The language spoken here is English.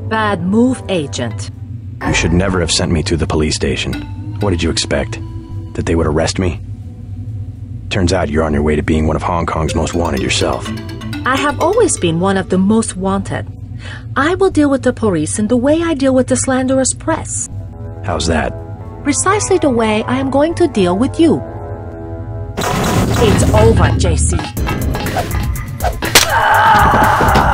Bad move, Agent. You should never have sent me to the police station. What did you expect? That they would arrest me? Turns out you're on your way to being one of Hong Kong's most wanted yourself. I have always been one of the most wanted. I will deal with the police in the way I deal with the slanderous press. How's that? Precisely the way I am going to deal with you. It's over, JC.